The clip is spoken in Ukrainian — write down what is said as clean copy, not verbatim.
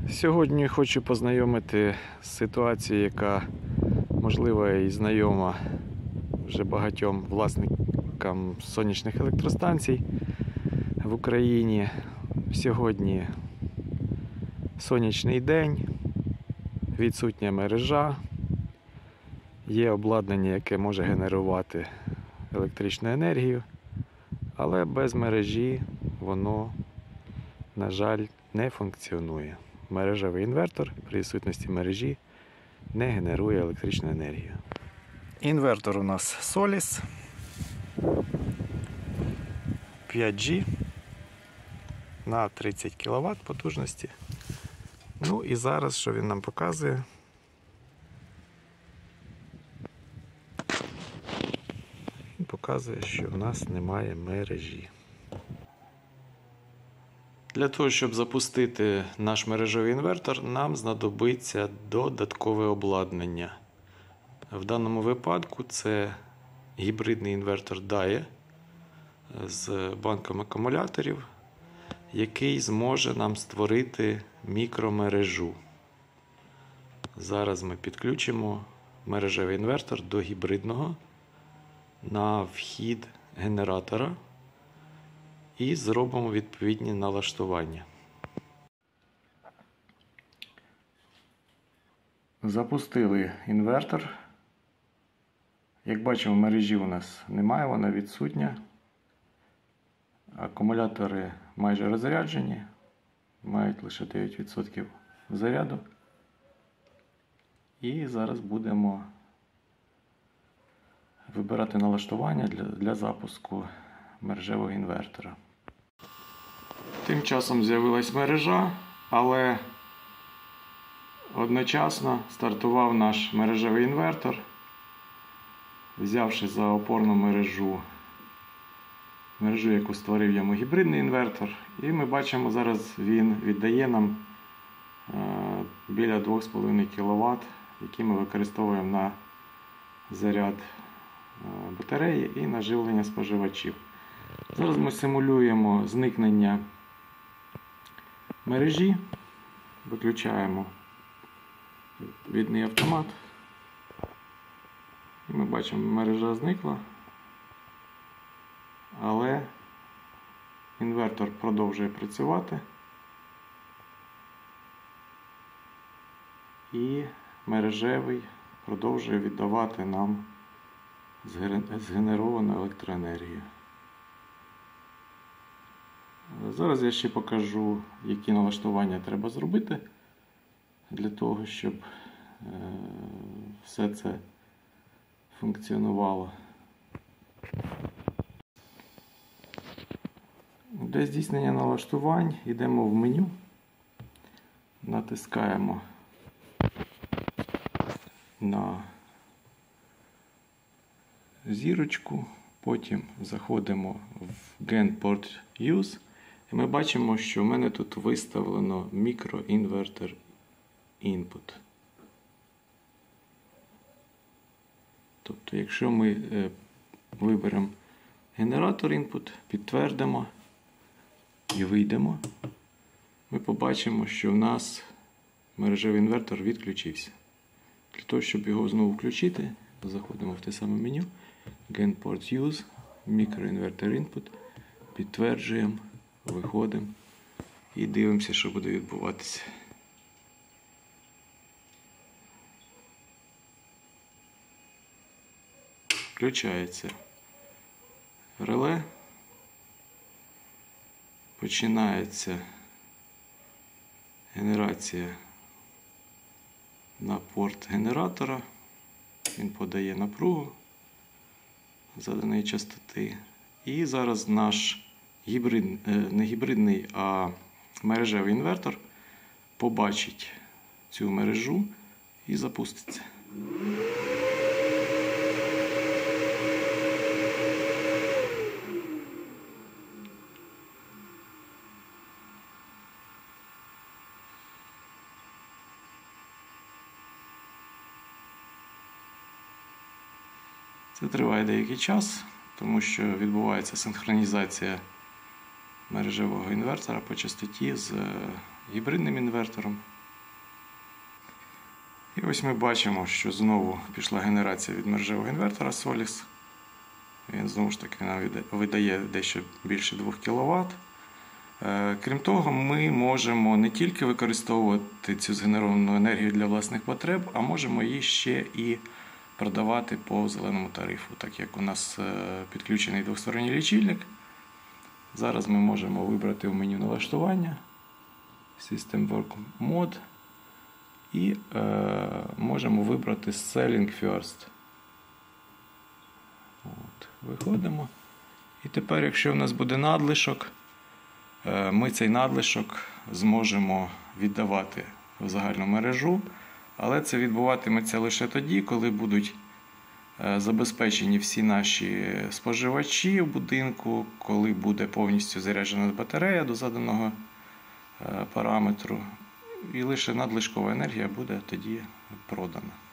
Сьогодні хочу познайомити з ситуацією, яка можливо і знайома вже багатьом власникам сонячних електростанцій в Україні. Сьогодні сонячний день, відсутня мережа, є обладнання, яке може генерувати електричну енергію, але без мережі воно, на жаль, не функціонує. Мережевий інвертор при відсутності мережі не генерує електричну енергію. Інвертор у нас Solis 5G на 30 кВт потужності. Ну і зараз, що він нам показує? Він показує, що в нас немає мережі. Для того, щоб запустити наш мережевий інвертор, нам знадобиться додаткове обладнання. В даному випадку це гібридний інвертор DAE з банком акумуляторів, який зможе нам створити мікромережу. Зараз ми підключимо мережевий інвертор до гібридного на вхід генератора і зробимо відповідні налаштування. Запустили інвертор. Як бачимо, мережі у нас немає, вона відсутня. Акумулятори майже розряджені, мають лише 9% заряду. І зараз будемо вибирати налаштування для запуску мережевого інвертора. Тим часом з'явилась мережа, але одночасно стартував наш мережевий інвертор, взявши за опорну мережу, яку створив йому гібридний інвертор. І ми бачимо, зараз він віддає нам біля 2,5 кВт, які ми використовуємо на заряд батареї і на живлення споживачів. Зараз ми симулюємо зникнення мережі, виключаємо відповідний автомат. І ми бачимо, мережа зникла, але інвертор продовжує працювати і мережевий продовжує віддавати нам згенеровану електроенергію. Зараз я ще покажу, які налаштування треба зробити для того, щоб все це функціонувало. Для здійснення налаштувань йдемо в меню, натискаємо на зірочку, потім заходимо в GainPort Use. І ми бачимо, що в мене тут виставлено мікроінвертор Input. Тобто, якщо ми виберемо генератор Input, підтвердимо і вийдемо, ми побачимо, що в нас мережевий інвертор відключився. Для того, щоб його знову включити, заходимо в те саме меню, GainPort Use, мікроінвертор Input, підтверджуємо, виходимо і дивимося, що буде відбуватися. Включається реле, починається генерація на порт генератора, він подає напругу заданої частоти. І зараз наш не гібридний, а мережевий інвертор побачить цю мережу і запуститься. Це триває деякий час, тому що відбувається синхронізація мережевого інвертора по частоті з гібридним інвертором. І ось ми бачимо, що знову пішла генерація від мережевого інвертора Solis. Він знову ж таки нам видає дещо більше 2 кВт. Крім того, ми можемо не тільки використовувати цю згенеровану енергію для власних потреб, а можемо її ще і продавати по зеленому тарифу, так як у нас підключений двосторонній лічильник. Зараз ми можемо вибрати в меню налаштування System Work Mode і можемо вибрати Selling First. От, виходимо. І тепер, якщо в нас буде надлишок, ми цей надлишок зможемо віддавати в загальну мережу, але це відбуватиметься лише тоді, коли будуть забезпечені всі наші споживачі в будинку, коли буде повністю заряджена батарея до заданого параметру, і лише надлишкова енергія буде тоді продана.